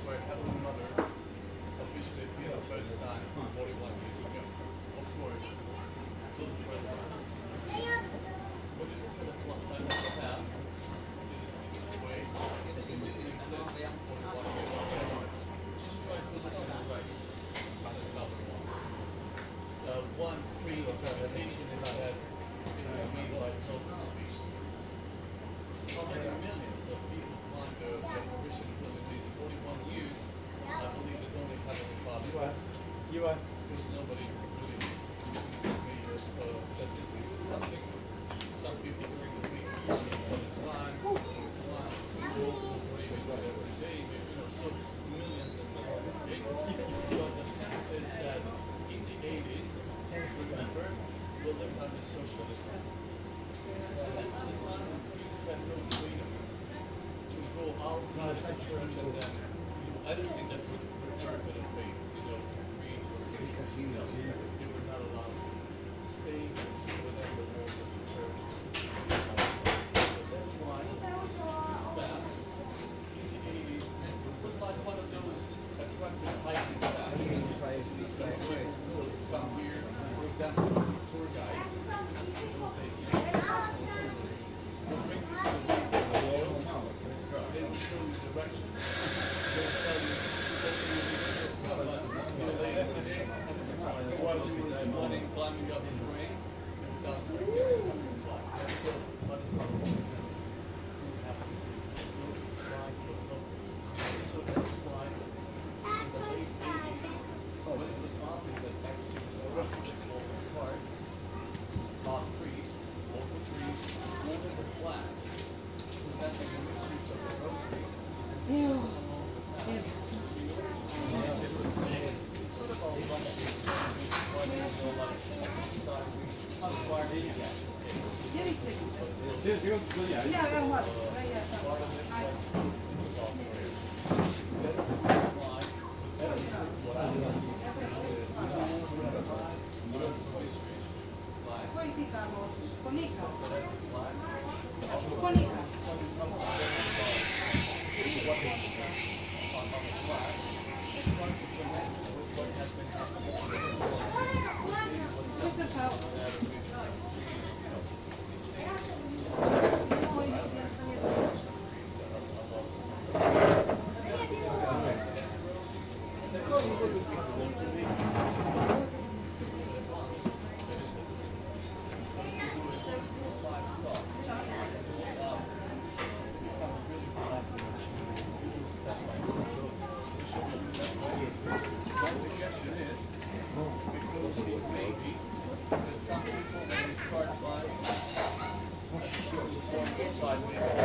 where Helen Mother officially appeared the first time 41 years ago. Of course, full progress. What did Philip time of the town? See the secret way. It didn't exist 41 years ago. Just try to look at the right. That's how it was. One free interpretation in my head is made by Tolkien speech. How many millions of people find the apparition within these 41 years? I believe that only Heavenly Father. Because nobody really made us statistics or something. Some people during the week, some times, every day, so millions and millions. But the fact is that in the 80s, remember, we lived under socialism. That was a time when Greeks had no freedom to go outside the church and then I don't think that would prefer to the faith, read or they were not allowed to stay within the walls of the church. So that's why this fast in the 80s was like one of those attractive hiking fasts. People come here, for example, tour guides. In those days, they will show you direction. They will tell you see you later today. While you were this morning climbing up this train, without coming fly. That's so what is not happening. So that's why in the late 80s, when it was obvious that Exodus was local part, priests, local priests, older the class, presenting the mysteries of the rosary. It's sort of all bunch of like exercising. How far do you get? That's why what I want start by